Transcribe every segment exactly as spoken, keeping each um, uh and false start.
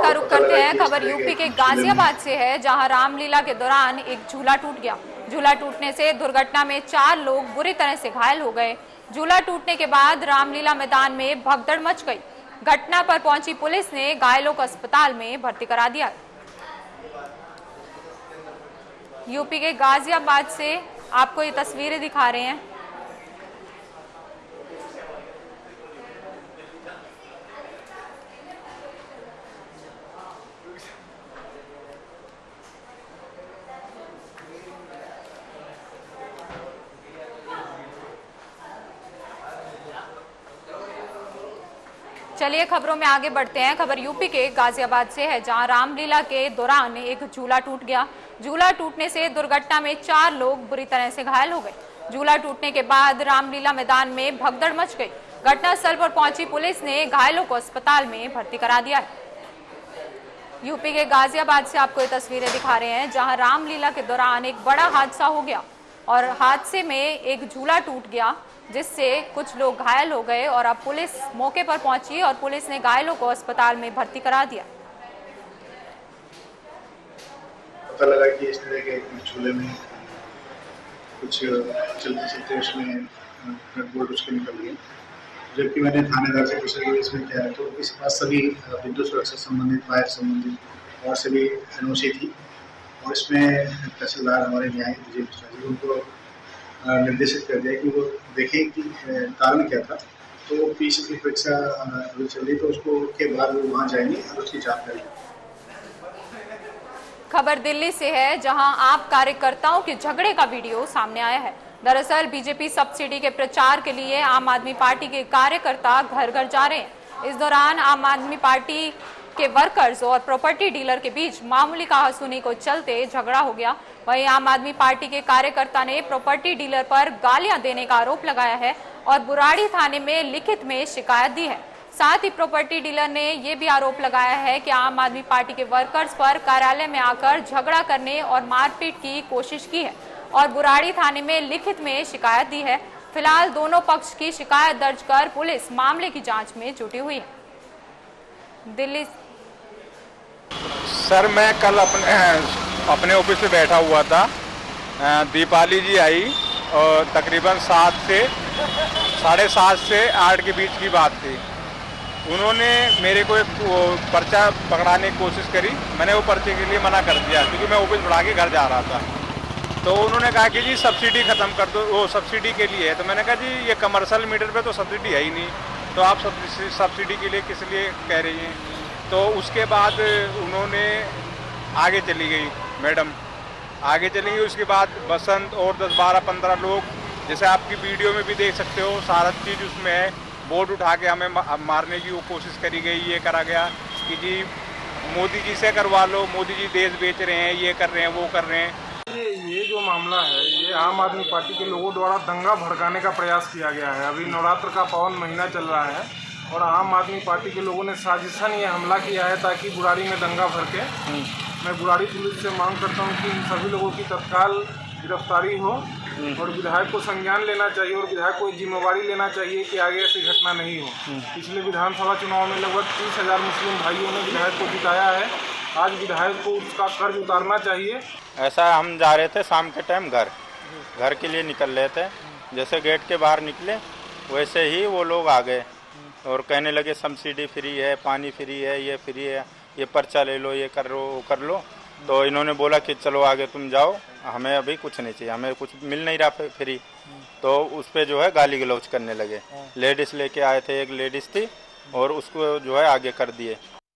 का रुख करते हैं। खबर यूपी के गाजियाबाद से है, जहां रामलीला के दौरान एक झूला टूट गया। झूला टूटने से दुर्घटना में चार लोग बुरी तरह से घायल हो गए। झूला टूटने के बाद रामलीला मैदान में भगदड़ मच गई। घटना पर पहुंची पुलिस ने घायलों को अस्पताल में भर्ती करा दिया। यूपी के गाजियाबाद से आपको ये तस्वीरें दिखा रहे हैं। चलिए खबरों में आगे बढ़ते हैं। खबर यूपी के गाजियाबाद से है, जहां रामलीला के दौरान एक झूला टूट गया। झूला टूटने से दुर्घटना में चार लोग बुरी तरह से घायल हो गए। झूला टूटने के बाद रामलीला मैदान में भगदड़ मच गई। घटनास्थल पर पहुंची पुलिस ने घायलों को अस्पताल में भर्ती करा दिया है। यूपी के गाजियाबाद से आपको ये तस्वीरें दिखा रहे हैं, जहां रामलीला के दौरान एक बड़ा हादसा हो गया और हादसे में एक झूला टूट गया, जिससे कुछ लोग घायल हो गए और अब पुलिस मौके पर पहुंची और पुलिस ने घायलों को अस्पताल में भर्ती करा दिया। पता लगा कि इस तरह के झूले में कुछ चलते चलते उसमें बोर्ड उसके निकल गए, जबकि मैंने थानेदार से पूछा कि इसमें क्या है, तो इसके पास सभी विद्युत सुरक्षा संबंधित, फायर संबंधित और सभी एनओसी थी और इसमें तहसीलदार हमारे न्याय उनको निर्देशित कर दिया कि वो देखें कि कारण क्या था। तो पीछे की परीक्षा चल रही, तो उसको के बाद वो वहाँ जाएंगे और उसकी जांच करेंगे। खबर दिल्ली से है, जहां आप कार्यकर्ताओं के झगड़े का वीडियो सामने आया है। दरअसल बीजेपी सब्सिडी के प्रचार के लिए आम आदमी पार्टी के कार्यकर्ता घर घर जा रहे हैं। इस दौरान आम आदमी पार्टी के वर्कर्स और प्रॉपर्टी डीलर के बीच मामूली कहासुनी को चलते झगड़ा हो गया। वहीं आम आदमी पार्टी के कार्यकर्ता ने प्रॉपर्टी डीलर पर गालियां देने का आरोप लगाया है और बुराड़ी थाने में लिखित में शिकायत दी है। साथ ही प्रॉपर्टी डीलर ने यह भी आरोप लगाया है कि आम आदमी पार्टी के वर्कर्स पर कार्यालय में आकर झगड़ा करने और मारपीट की कोशिश की है और बुराड़ी थाने में लिखित में शिकायत दी है। फिलहाल दोनों पक्ष की शिकायत दर्ज कर पुलिस मामले की जांच में जुटी हुई है। दिल्ली सर, मैं कल अपने अपने ऑफिस में बैठा हुआ था। दीपाली जी आई और तकरीबन सात से साढ़े सात से आठ के बीच की बात थी। उन्होंने मेरे को एक पर्चा पकड़ाने की कोशिश करी। मैंने वो पर्चे के लिए मना कर दिया क्योंकि मैं ऑफिस बढ़ा के घर जा रहा था। तो उन्होंने कहा कि जी सब्सिडी ख़त्म कर दो, वो सब्सिडी के लिए है। तो मैंने कहा जी ये कमर्शियल मीटर पे तो सब्सिडी है ही नहीं, तो आप सब्सिडी के लिए किस लिए कह रही हैं। तो उसके बाद उन्होंने आगे चली गई मैडम, आगे चली गई। उसके बाद बसंत और दस बारह पंद्रह लोग, जैसे आपकी वीडियो में भी देख सकते हो, सारा चीज़ उसमें है। बोर्ड उठा के हमें मारने की वो कोशिश करी गई। ये करा गया कि जी मोदी जी से करवा लो, मोदी जी देश बेच रहे हैं, ये कर रहे हैं, वो कर रहे हैं। ये ये जो मामला है, ये आम आदमी पार्टी के लोगों द्वारा दंगा भड़काने का प्रयास किया गया है। अभी नवरात्र का पावन महीना चल रहा है और आम आदमी पार्टी के लोगों ने साजिशन ये हमला किया है ताकि बुराड़ी में दंगा भड़के। मैं बुराड़ी पुलिस से मांग करता हूँ कि इन सभी लोगों की तत्काल गिरफ्तारी हो और विधायक को संज्ञान लेना चाहिए और विधायक को जिम्मेवारी लेना चाहिए कि आगे ऐसी घटना नहीं हो। पिछले विधानसभा चुनाव में लगभग तीस हजार मुस्लिम भाइयों ने विधायक को जिताया है। आज विधायक को उसका कर्ज उतारना चाहिए। ऐसा हम जा रहे थे शाम के टाइम घर घर के लिए निकल रहे थे। जैसे गेट के बाहर निकले वैसे ही वो लोग आ गए और कहने लगे सब्सिडी फ्री है, पानी फ्री है, ये फ्री है, ये पर्चा ले लो, ये कर लो, वो कर लो। तो इन्होंने बोला कि चलो आगे तुम जाओ, हमें अभी कुछ नहीं चाहिए, हमें कुछ मिल नहीं रहा फ्री। तो उस पर जो है गाली गलौज करने लगे। लेडीज लेके आए थे, एक लेडीज थी और उसको जो है आगे कर दिए।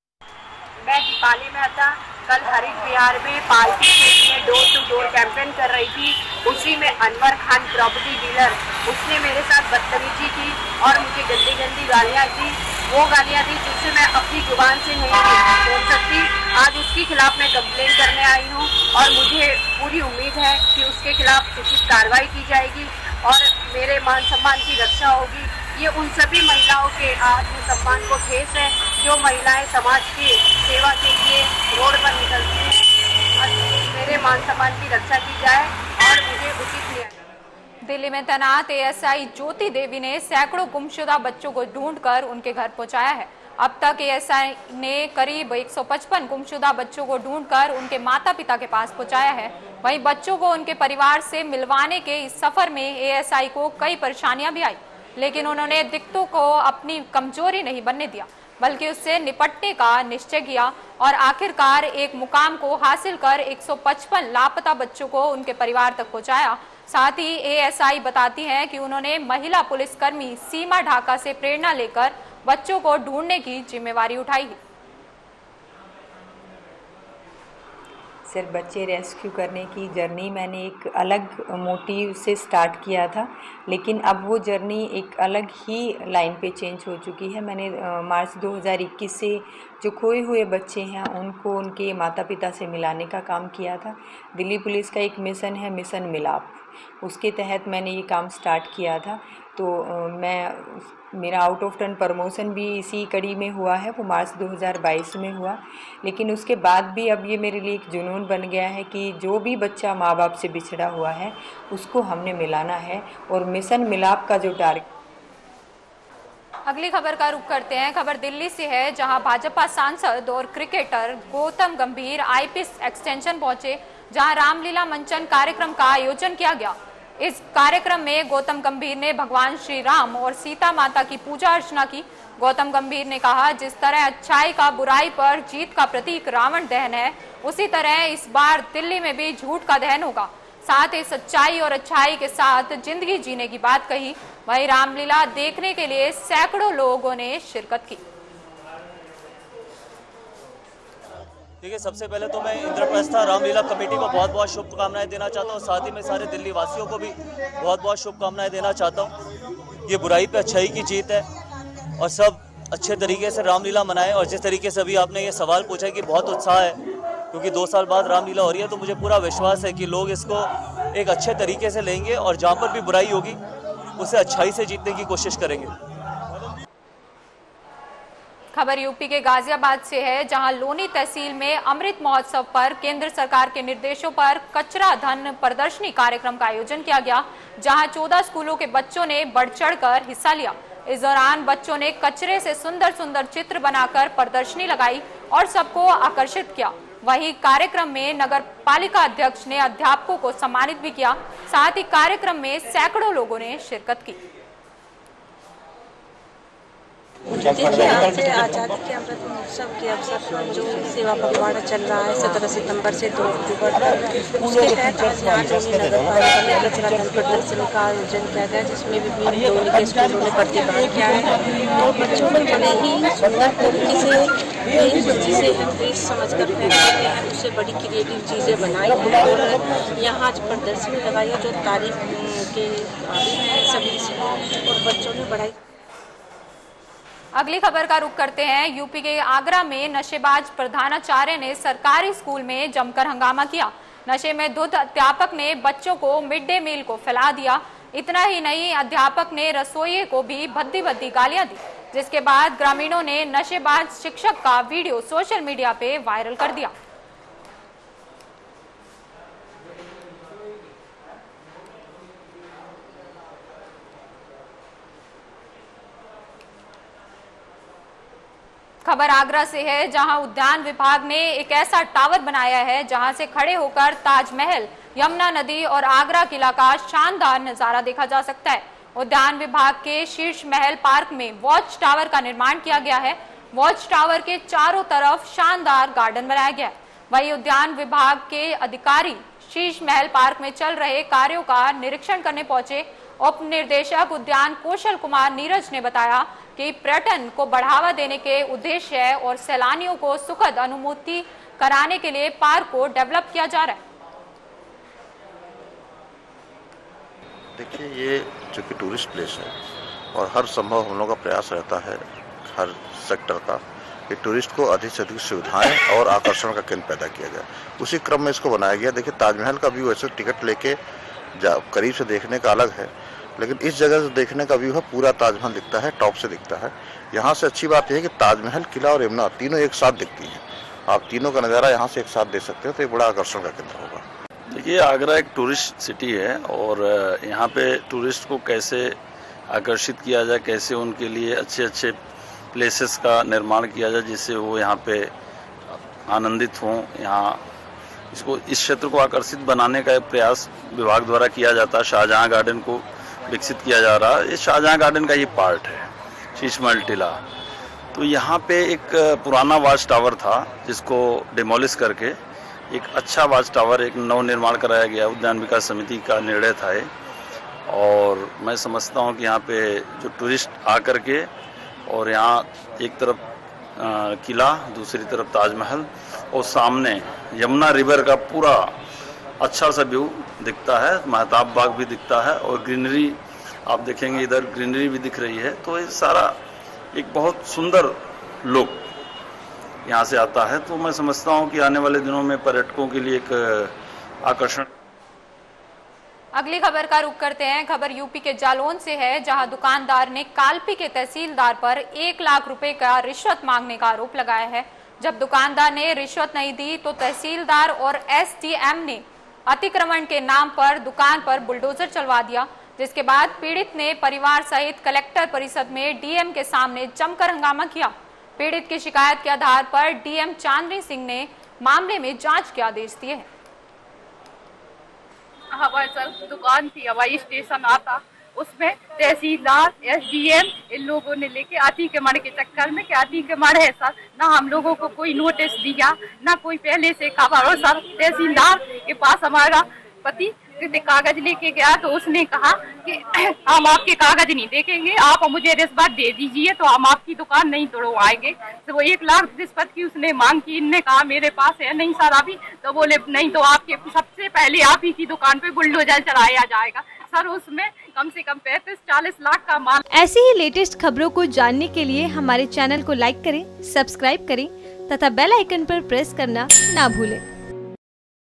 मैं दीपाली में था, कल हरित बिहार में पार्टी के लिए डोर टू डोर कैंपेन कर रही थी। उसी में अनवर खान प्रॉपर्टी डीलर, उसने मेरे साथ बदतमीजी की और मुझे गंदी गंदी गालियाँ दी। वो गालियाँ दी जिससे मैं अपनी जुबान से नहीं बोल सकती। आज उसके खिलाफ मैं कंप्लेन करने आई हूँ और मुझे पूरी उम्मीद है कि उसके खिलाफ उचित कार्रवाई की जाएगी और मेरे मान सम्मान की रक्षा होगी। ये उन सभी महिलाओं के आत्मसम्मान को ठेस है जो महिलाएं समाज की सेवा के लिए रोड पर निकलती हैं। मेरे मान सम्मान की रक्षा की जाए और मुझे उचित न्याय। दिल्ली में तैनात एएसआई ज्योति देवी ने सैकड़ों गुमशुदा बच्चों को ढूंढकर उनके घर पहुंचाया है। अब तक एएसआई ने करीब एक सौ पचपन गुमशुदा बच्चों को ढूंढकर उनके माता पिता के पास पहुंचाया है। वहीं बच्चों को उनके परिवार से मिलवाने के इस सफर में एएसआई को कई परेशानियां भी आई, लेकिन उन्होंने दिक्कतों को अपनी कमजोरी नहीं बनने दिया, बल्कि उससे निपटने का निश्चय किया और आखिरकार एक मुकाम को हासिल कर एक सौ पचपन लापता बच्चों को उनके परिवार तक पहुंचाया। साथ ही एएसआई बताती हैं कि उन्होंने महिला पुलिसकर्मी सीमा ढाका से प्रेरणा लेकर बच्चों को ढूंढने की जिम्मेवारी उठाई है। सर, बच्चे रेस्क्यू करने की जर्नी मैंने एक अलग मोटिव से स्टार्ट किया था, लेकिन अब वो जर्नी एक अलग ही लाइन पे चेंज हो चुकी है। मैंने मार्च दो हज़ार इक्कीस से जो खोए हुए बच्चे हैं उनको उनके माता पिता से मिलाने का काम किया था। दिल्ली पुलिस का एक मिशन है, मिशन मिलाप, उसके तहत मैंने ये काम स्टार्ट किया था। तो मैं मेरा आउट ऑफ टर्न प्रमोशन भी इसी कड़ी में हुआ है, वो मार्च दो हज़ार बाईस में हुआ। लेकिन उसके बाद भी अब ये मेरे लिए एक जुनून बन गया है कि जो भी बच्चा माँ बाप से बिछड़ा हुआ है उसको हमने मिलाना है, और मिशन मिलाप का जो टारगेट। अगली खबर का रुख करते हैं। खबर दिल्ली से है, जहां भाजपा सांसद और क्रिकेटर गौतम गंभीर आईपीएस एक्सटेंशन पहुंचे, जहां रामलीला मंचन कार्यक्रम का आयोजन किया गया। इस कार्यक्रम में गौतम गंभीर ने भगवान श्री राम और सीता माता की पूजा अर्चना की। गौतम गंभीर ने कहा, जिस तरह अच्छाई का बुराई पर जीत का प्रतीक रावण दहन है, उसी तरह इस बार दिल्ली में भी झूठ का दहन होगा। साथ ही सच्चाई और अच्छाई के साथ जिंदगी जीने की बात कही। वहीं रामलीला देखने के लिए सैकड़ों लोगों ने शिरकत की। देखिए, सबसे पहले तो मैं इंद्रप्रस्था रामलीला कमेटी को बहुत बहुत शुभकामनाएं देना चाहता हूं, साथ ही मैं सारे दिल्ली वासियों को भी बहुत बहुत शुभकामनाएं देना चाहता हूं। ये बुराई पे अच्छाई की जीत है और सब अच्छे तरीके से रामलीला मनाएं। और जिस तरीके से अभी आपने ये सवाल पूछा है कि बहुत उत्साह है, क्योंकि दो साल बाद रामलीला हो रही है, तो मुझे पूरा विश्वास है कि लोग इसको एक अच्छे तरीके से लेंगे और जहाँ पर भी बुराई होगी उसे अच्छाई से जीतने की कोशिश करेंगे। खबर यूपी के गाजियाबाद से है, जहां लोनी तहसील में अमृत महोत्सव पर केंद्र सरकार के निर्देशों पर कचरा धन प्रदर्शनी कार्यक्रम का आयोजन किया गया, जहां चौदह स्कूलों के बच्चों ने बढ़ चढ़कर हिस्सा लिया। इस दौरान बच्चों ने कचरे से सुंदर सुंदर चित्र बनाकर प्रदर्शनी लगाई और सबको आकर्षित किया। वहीं कार्यक्रम में नगर पालिका अध्यक्ष ने अध्यापकों को सम्मानित भी किया। साथ ही कार्यक्रम में सैकड़ों लोगों ने शिरकत की। देखिए, आज से आज़ादी के अमृत महोत्सव के अवसर पर जो सेवा पखवाड़ा चल रहा है सत्रह सितंबर से दो अक्टूबर तक, उसके तहत आज यहाँ लोनी नगर पालिका में कचरा धन प्रदर्शनी का आयोजन किया गया, जिसमें विभिन्न लोनी के स्कूलों ने प्रतिभाग किया है और बच्चों ने बड़े ही सुंदर तरीके से एक चीज़ें हैं फ्रेश समझ कर फेंकते हैं, उससे बड़ी क्रिएटिव चीज़ें बनाई हैं और यहाँ आज प्रदर्शनी लगाई है जो तारीफ के काबिल है सभी स्कूल और बच्चों ने बढ़ाई। अगली खबर का रुख करते हैं। यूपी के आगरा में नशेबाज प्रधानाचार्य ने सरकारी स्कूल में जमकर हंगामा किया। नशे में धुत अध्यापक ने बच्चों को मिड डे मील को फैला दिया। इतना ही नहीं, अध्यापक ने रसोइये को भी भद्दी भद्दी गालियां दी, जिसके बाद ग्रामीणों ने नशेबाज शिक्षक का वीडियो सोशल मीडिया पे वायरल कर दिया। खबर आगरा से है, जहां उद्यान विभाग ने एक ऐसा टावर बनाया है जहां से खड़े होकर ताजमहल, यमुना नदी और आगरा किला का शानदार नजारा देखा जा सकता है। उद्यान विभाग के शीर्ष महल पार्क में वॉच टावर का निर्माण किया गया है। वॉच टावर के चारों तरफ शानदार गार्डन बनाया गया है। वहीं उद्यान विभाग के अधिकारी शीर्ष महल पार्क में चल रहे कार्यों का निरीक्षण करने पहुंचे। उप निदेशक उद्यान कौशल कुमार नीरज ने बताया कि पर्यटन को बढ़ावा देने के उद्देश्य है और सैलानियों को सुखद अनुभूति कराने के लिए पार्क को डेवलप किया जा रहा है। देखिए, ये जो कि टूरिस्ट प्लेस है और हर संभव हम लोगों का प्रयास रहता है हर सेक्टर का कि टूरिस्ट को अधिक से अधिक सुविधाएं और आकर्षण का केंद्र पैदा किया जाए। उसी क्रम में इसको बनाया गया। देखिए, ताजमहल का व्यू ऐसे टिकट लेके करीब से देखने का अलग है, लेकिन इस जगह से देखने का व्यू है पूरा ताजमहल दिखता है, टॉप से दिखता है। यहाँ से अच्छी बात यह है कि ताजमहल, किला और यमुना तीनों एक साथ दिखती हैं। आप तीनों का नज़ारा यहाँ से एक साथ देख सकते हो, तो ये बड़ा आकर्षण का केंद्र होगा। देखिए, आगरा एक टूरिस्ट सिटी है और यहाँ पे टूरिस्ट को कैसे आकर्षित किया जाए, कैसे उनके लिए अच्छे अच्छे प्लेसेस का निर्माण किया जाए जिससे वो यहाँ पे आनंदित हों। यहाँ इसको इस क्षेत्र को आकर्षित बनाने का एक प्रयास विभाग द्वारा किया जाता है। शाहजहां गार्डन को विकसित किया जा रहा है। ये शाहजहां गार्डन का ही पार्ट है, शीश महल टीला। तो यहाँ पे एक पुराना वाच टावर था जिसको डिमोलिश करके एक अच्छा वाच टावर, एक नव निर्माण कराया गया। उद्यान विकास समिति का निर्णय था ये, और मैं समझता हूँ कि यहाँ पे जो टूरिस्ट आकर के, और यहाँ एक तरफ किला, दूसरी तरफ ताजमहल, और सामने यमुना रिवर का पूरा अच्छा सा व्यू दिखता है। महताब बाग भी दिखता है और ग्रीनरी आप देखेंगे, इधर ग्रीनरी भी दिख रही है। तो ये सारा एक बहुत सुंदर लुक यहाँ से आता है। तो मैं समझता हूँ कि आने वाले दिनों में पर्यटकों के लिए एक आकर्षण। अगली खबर का रुख करते हैं। खबर यूपी के जालौन से है, जहां दुकानदार ने कालपी के तहसीलदार पर एक लाख रुपए का रिश्वत मांगने का आरोप लगाया है। जब दुकानदार ने रिश्वत नहीं दी तो तहसीलदार और एसडीएम ने अतिक्रमण के नाम पर दुकान पर बुलडोजर चलवा दिया, जिसके बाद पीड़ित ने परिवार सहित कलेक्टर परिषद में डीएम के सामने जमकर हंगामा किया। पीड़ित की शिकायत के आधार पर डीएम चांदनी सिंह ने मामले में जांच के आदेश दिए हैं। हमारे सर दुकान थी, हवाई स्टेशन आता, उसमें तहसीलदार एसडीएम इन लोगों ने लेके अतिक्रमण के चक्कर में, क्या अतिक्रमण है सर, ना हम लोगों को कोई नोटिस दिया, ना कोई पहले से खबर हो। सर तहसीलदार के पास हमारा पति कागज लेके गया तो उसने कहा कि हम आपके कागज नहीं देखेंगे, आप मुझे रिश्वत दे दीजिए तो हम आपकी दुकान नहीं तोड़वाएंगे। तो वो एक लाख रिश्वत की उसने मांग की। इनने कहा मेरे पास है नहीं सर अभी, तो बोले नहीं तो आपके सबसे पहले आप ही की दुकान पे बुलडोजर चलाया जाएगा। सर उसमें कम से कम पैंतीस चालीस लाख का माल। ऐसी ही लेटेस्ट खबरों को जानने के लिए हमारे चैनल को लाइक करें, सब्सक्राइब करें तथा बेल आइकन पर प्रेस करना ना भूलें।